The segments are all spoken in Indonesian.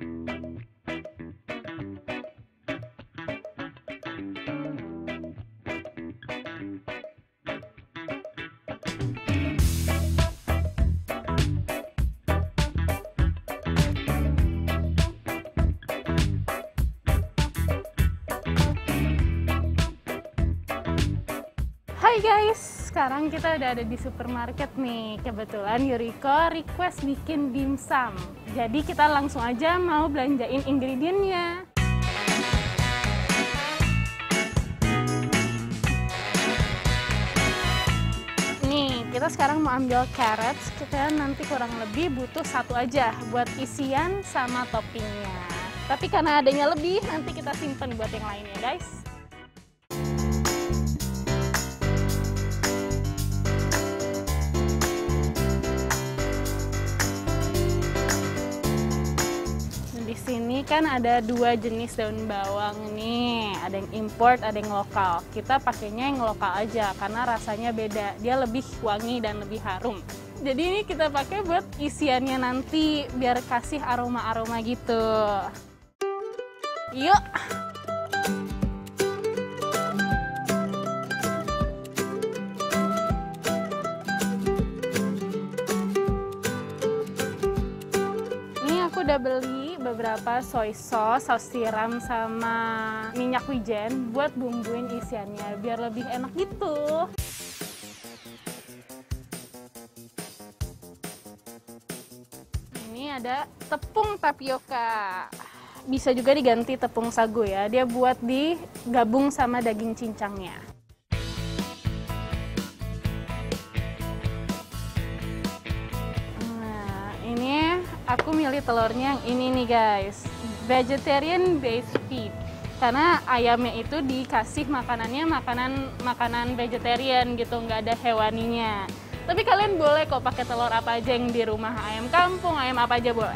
Hai guys, sekarang kita udah ada di supermarket nih. Kebetulan Yuriko request bikin dimsum. Jadi kita langsung aja mau belanjain ingredientnya. Nih, kita sekarang mau ambil carrots. Kita nanti kurang lebih butuh satu aja buat isian sama toppingnya. Tapi karena adanya lebih, nanti kita simpen buat yang lainnya guys. Di sini kan ada dua jenis daun bawang nih, ada yang import, ada yang lokal. Kita pakainya yang lokal aja karena rasanya beda, dia lebih wangi dan lebih harum. Jadi ini kita pakai buat isiannya nanti biar kasih aroma-aroma gitu. Yuk! Udah beli beberapa soy sauce, saus tiram sama minyak wijen buat bumbuin isiannya biar lebih enak gitu. Ini ada tepung tapioka. Bisa juga diganti tepung sagu ya. Dia buat digabung sama daging cincangnya. Aku milih telurnya yang ini nih guys, vegetarian based feed. Karena ayamnya itu dikasih makanannya makanan vegetarian gitu, nggak ada hewaninya. Tapi kalian boleh kok pakai telur apa aja yang di rumah, ayam kampung, ayam apa aja boleh.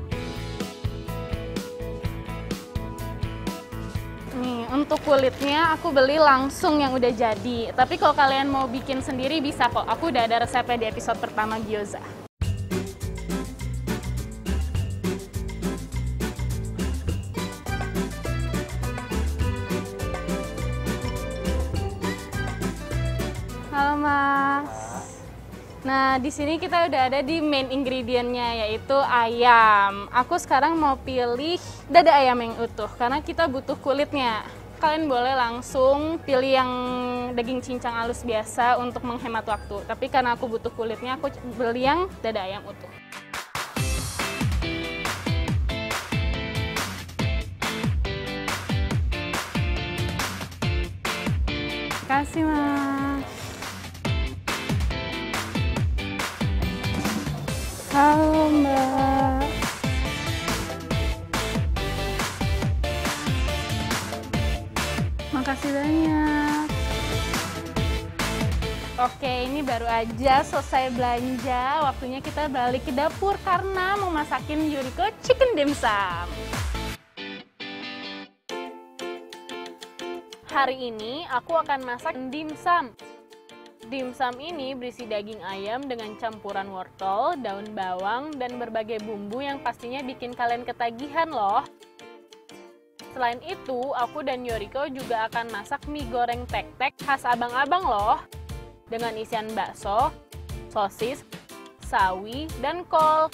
Nih, untuk kulitnya aku beli langsung yang udah jadi. Tapi kalau kalian mau bikin sendiri bisa kok, aku udah ada resepnya di episode pertama gyoza. Halo Mas. Nah, di sini kita udah ada di main ingredientnya yaitu ayam. Aku sekarang mau pilih dada ayam yang utuh karena kita butuh kulitnya. Kalian boleh langsung pilih yang daging cincang halus biasa untuk menghemat waktu. Tapi karena aku butuh kulitnya, aku beli yang dada ayam utuh. Terima kasih Mas. Halo Mbak. Makasih banyak. Oke, ini baru aja selesai belanja. Waktunya kita balik ke dapur karena mau masakin Yuriko chicken dimsum. Hari ini aku akan masak dimsum. Dimsum ini berisi daging ayam dengan campuran wortel, daun bawang, dan berbagai bumbu yang pastinya bikin kalian ketagihan loh. Selain itu, aku dan Yuriko juga akan masak mie goreng tek-tek khas abang-abang loh. Dengan isian bakso, sosis, sawi, dan kol.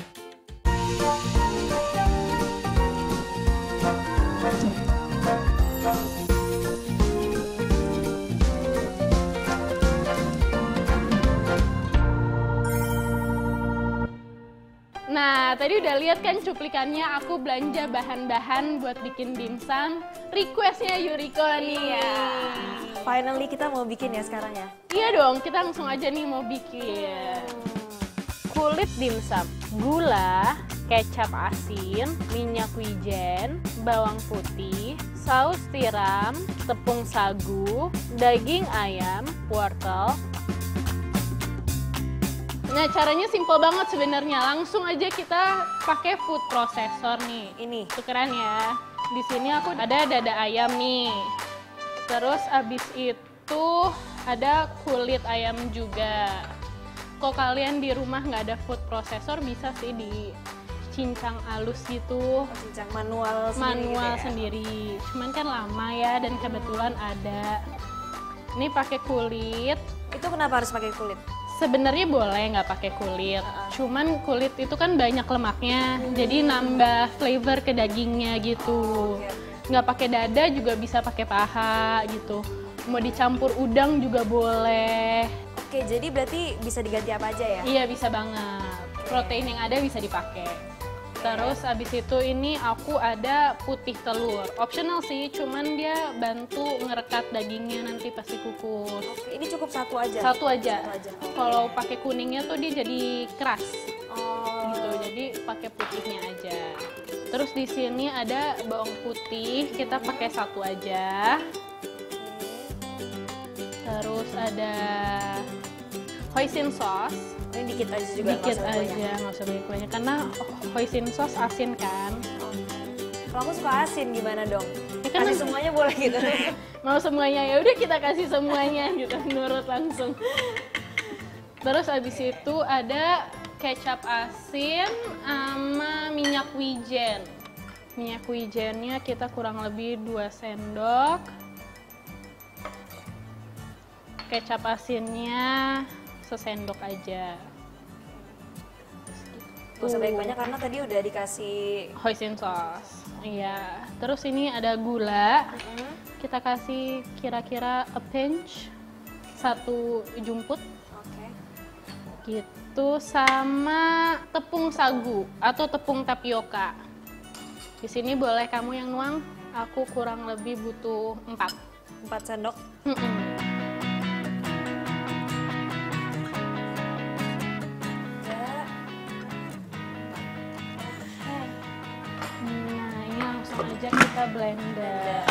Nah, tadi udah lihat kan cuplikannya aku belanja bahan-bahan buat bikin dimsum. Requestnya Yuriko nih. Iya. Finally kita mau bikin ya sekarang ya? Iya dong, kita langsung aja nih mau bikin. Kulit dimsum, gula, kecap asin, minyak wijen, bawang putih, saus tiram, tepung sagu, daging ayam, wortel. Nah, caranya simple banget sebenarnya. Langsung aja kita pakai food processor nih. Ini tukeran ya. Di sini aku ada dada ayam nih. Terus abis itu ada kulit ayam juga. Kalau kalian di rumah nggak ada food processor, bisa sih cincang halus gitu. Cincang manual sendiri gitu ya? Sendiri. Cuman kan lama ya, dan kebetulan ada. Ini pakai kulit. Itu kenapa harus pakai kulit? Sebenarnya boleh nggak pakai kulit, cuman kulit itu kan banyak lemaknya, jadi nambah flavor ke dagingnya gitu. Nggak pakai dada juga bisa pakai paha gitu. Mau dicampur udang juga boleh. Oke, jadi berarti bisa diganti apa aja ya? Iya, bisa banget. Protein yang ada bisa dipakai. Terus abis itu ini aku ada putih telur. Optional sih, cuman dia bantu ngerekat dagingnya nanti pas dikukus. Oke, ini cukup satu aja? Satu aja. Okay. Kalau pakai kuningnya tuh dia jadi keras. Gitu, Oh. jadi pakai putihnya aja. Terus di sini ada bawang putih, kita pakai satu aja. Terus ada hoisin sauce. Ini dikit aja juga? Dikit aja, nggak usah banyak-banyak. Karena hoisin sauce asin kan. Kalau aku suka asin gimana dong? Ya kan kasih semuanya boleh gitu? Mau semuanya, ya udah kita kasih semuanya gitu, nurut langsung. Terus abis itu ada kecap asin sama minyak wijen. Minyak wijennya kita kurang lebih 2 sendok. Kecap asinnya sesendok aja. Gak usah banyak-banyak karena tadi udah dikasih hoisin sauce. Iya. Terus ini ada gula. Kita kasih kira-kira a pinch, 1 jumput. Oke. Gitu, sama tepung sagu atau tepung tapioka. Di sini boleh kamu yang nuang. Aku kurang lebih butuh 4 sendok. Nah, ini langsung aja kita blender.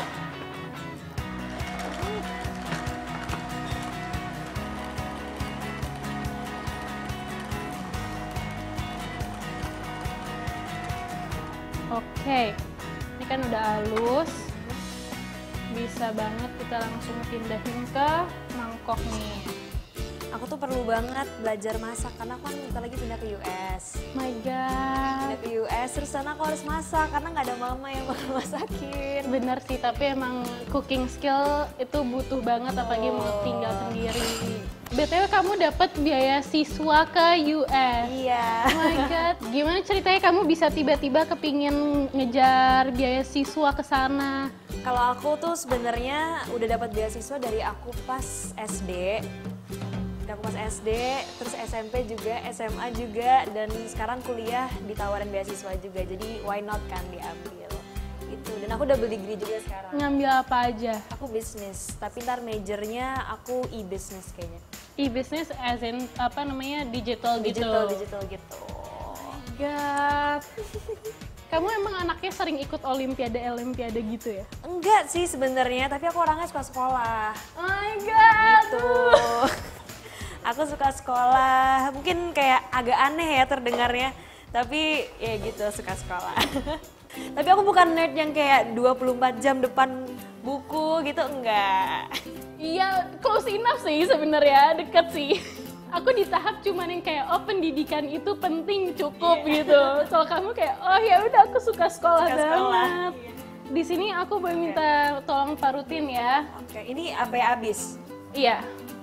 Oke, ini kan udah halus. Bisa banget kita langsung pindahin ke mangkok nih. Aku tuh perlu banget belajar masak karena aku kan bentar lagi pindah ke US. My God. Pindah ke US, terus sana aku harus masak karena nggak ada mama yang bakal masakin. Bener sih, tapi emang cooking skill itu butuh banget apalagi mau tinggal sendiri. BTW kamu dapat biaya siswa ke US. Iya. Oh my God, gimana ceritanya kamu bisa tiba-tiba kepingin ngejar biaya siswa ke sana? Kalau aku tuh sebenarnya udah dapat beasiswa dari aku pas SD. Aku pas SD, terus SMP juga, SMA juga, dan sekarang kuliah ditawarin beasiswa juga. Jadi why not kan diambil gitu. Dan aku double degree juga sekarang. Ngambil apa aja? Aku bisnis, tapi ntar majornya aku e-business kayaknya. E-business as in apa namanya digital gitu. Digital gitu. God. Kamu emang anaknya sering ikut olimpiade gitu ya? Enggak sih sebenarnya, tapi aku orangnya suka sekolah. Oh my God. Gitu. Aku suka sekolah, mungkin kayak agak aneh ya terdengarnya, tapi ya gitu, suka sekolah. Tapi aku bukan nerd yang kayak 24 jam depan buku gitu, enggak. Iya, close enough sih sebenarnya, deket sih. Aku di tahap cuman yang kayak pendidikan itu penting cukup gitu. Kalau kamu kayak ya udah aku suka sekolah banget. Di sini aku boleh minta tolong parutin ya. Oke, ini sampai habis. Iya.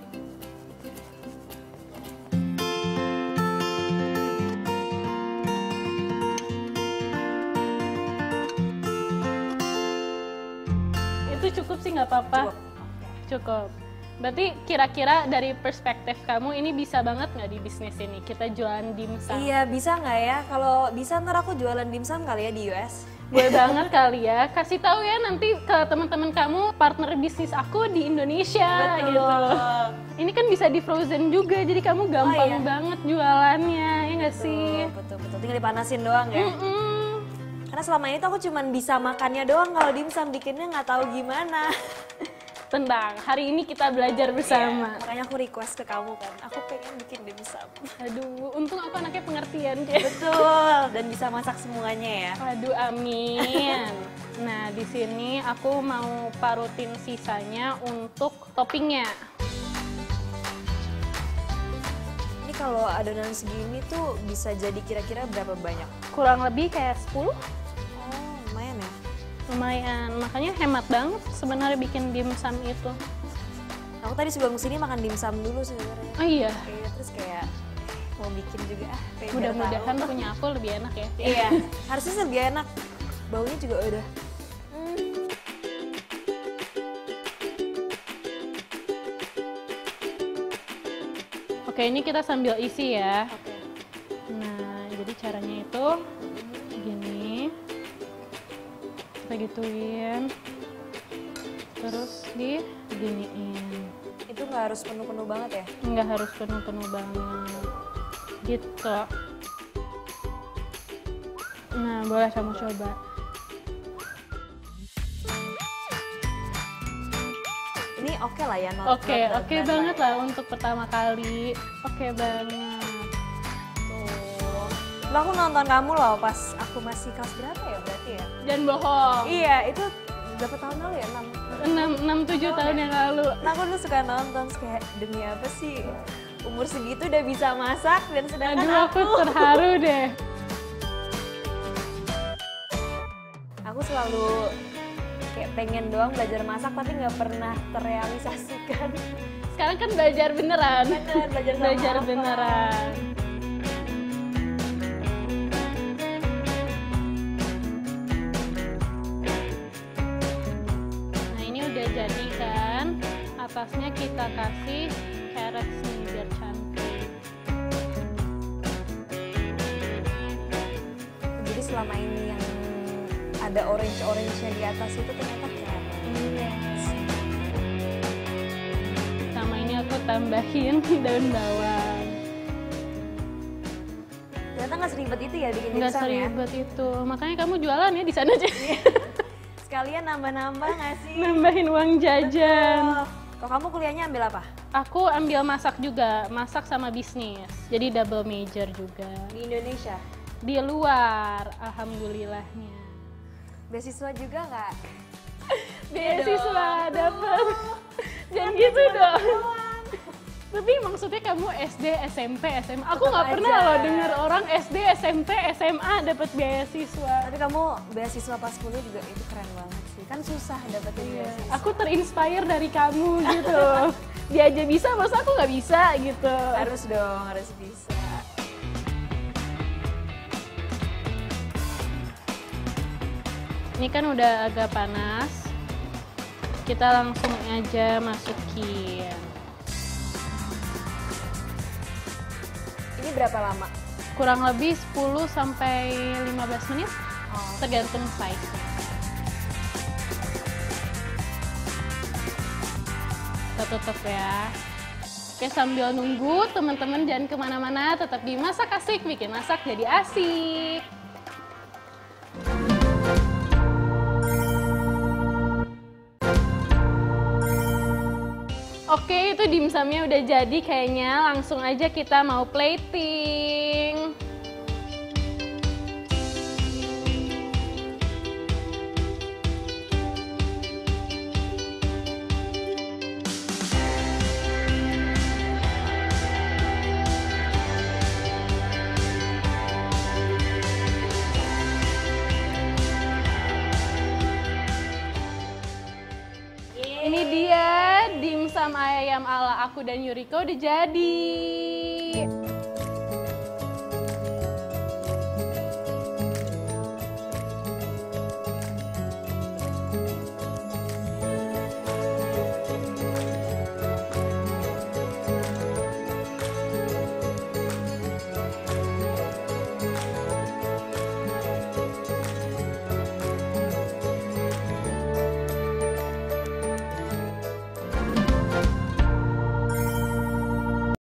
Itu cukup sih, nggak apa-apa. Cukup. Berarti kira-kira dari perspektif kamu ini bisa banget nggak di bisnis ini? Kita jualan dimsum. Iya, bisa nggak ya? Kalau bisa ntar aku jualan dimsum kali ya di US. Boleh banget kali ya. Kasih tahu ya nanti ke teman-teman kamu partner bisnis aku di Indonesia. Betul. Gitu. Ini kan bisa di frozen juga, jadi kamu gampang banget jualannya, ya nggak sih? Betul. Tinggal dipanasin doang ya. Karena selama ini tuh aku cuman bisa makannya doang, kalau dimsum bikinnya nggak tahu gimana. Tenang, hari ini kita belajar bersama. Makanya aku request ke kamu kan, aku pengen bikin dimsum. Aduh, untung aku anaknya pengertian kayak. Betul, dan bisa masak semuanya ya. Aduh, amin. Nah, di sini aku mau parutin sisanya untuk toppingnya. Ini kalau adonan segini tuh bisa jadi kira-kira berapa banyak? Kurang lebih kayak 10. Oh, lumayan ya. Lumayan, makanya hemat banget sebenarnya bikin dimsum itu. Aku tadi sebelum kesini makan dimsum dulu sebenarnya. Oh iya. Terus kayak mau bikin juga pengen Mudah-mudahan tahu. punya aku lebih enak ya. Iya, harusnya sih lebih enak. Baunya juga udah. Oke, ini kita sambil isi ya. Oke. Nah, jadi caranya itu gini. Kita gituin. Terus diginiin. Itu nggak harus penuh-penuh banget ya? Nggak harus penuh-penuh banget. Gitu. Nah, boleh kamu coba. Ini oke lah ya, Oke banget lah untuk pertama kali. Oke banget. Tuh. Lah aku nonton kamu loh pas aku masih kelas berapa ya berarti ya? Jangan bohong. Iya, itu berapa tahun lalu ya? 6-7 tahun yang lalu. Nah, aku dulu suka nonton terus kayak demi apa sih umur segitu udah bisa masak dan sedangkan Aduh, aku terharu deh. Aku selalu kayak pengen doang belajar masak tapi nggak pernah terrealisasikan. Sekarang kan belajar beneran. Beneran belajar sama Belajar apa? beneran. Nah, ini udah jadi kan. Atasnya kita kasih carrots nih biar cantik. Jadi selama ini yang ada orange-nya di atas itu ternyata carrots. Sama ini aku tambahin daun bawang. Ternyata nggak seribet itu ya bikin Nggak dimsum ya? seribet itu. Makanya kamu jualan ya di sana aja. Sekalian nambah-nambah nggak sih? Nambahin uang jajan. Oh, kalau kamu kuliahnya ambil apa? Aku ambil masak juga, masak sama bisnis. Jadi double major juga. Di Indonesia? Di luar, alhamdulillahnya. Beasiswa juga nggak? Beasiswa dapet. Jangan gitu dong. Tapi maksudnya kamu SD, SMP, SMA. Aku Tetep nggak pernah aja. loh denger orang SD, SMP, SMA dapat beasiswa. Tapi kamu beasiswa pas kuliah juga itu keren banget sih. Kan susah dapetin beasiswa. Aku terinspire dari kamu gitu. Dia aja bisa, masa aku nggak bisa gitu. Harus dong, harus bisa. Ini kan udah agak panas. Kita langsung aja masukin. Ini berapa lama? Kurang lebih 10 sampai 15 menit, Oh. tergantung size. Kita tutup ya. Oke, sambil nunggu teman-teman jangan kemana-mana, tetap di Masak Asik, bikin masak jadi asik. Oke, itu dimsumnya udah jadi kayaknya. Langsung aja kita mau plating. Ini dia dimsum ayam ala aku dan Yuriko udah jadi.